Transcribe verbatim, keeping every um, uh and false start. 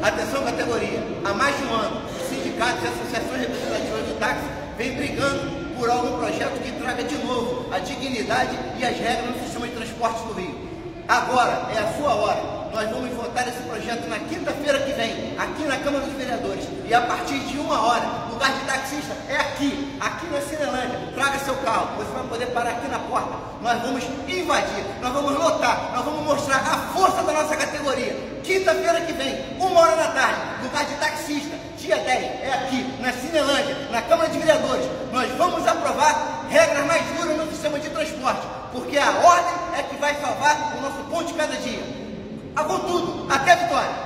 Atenção, categoria, há mais de um ano, os sindicatos e associações representativas do táxi vêm brigando por algum projeto que traga de novo a dignidade e as regras no sistema de transporte do Rio. Agora é a sua hora. Nós vamos votar esse projeto na quinta-feira que vem, aqui na Câmara dos Vereadores. E a partir de uma hora, lugar de taxista é aqui, aqui na Cinelândia. Traga seu carro, você vai poder parar aqui na porta. Nós vamos invadir, nós vamos lotar, nós vamos mostrar a força da nossa categoria. Quinta-feira que vem, uma hora da tarde, lugar de taxista, dia dez, é aqui, na Cinelândia, na Câmara de Vereadores. Nós vamos aprovar regras mais duras no sistema de transporte, porque a ordem é que vai salvar o nosso ponto de cada dia. Com tudo, até a vitória!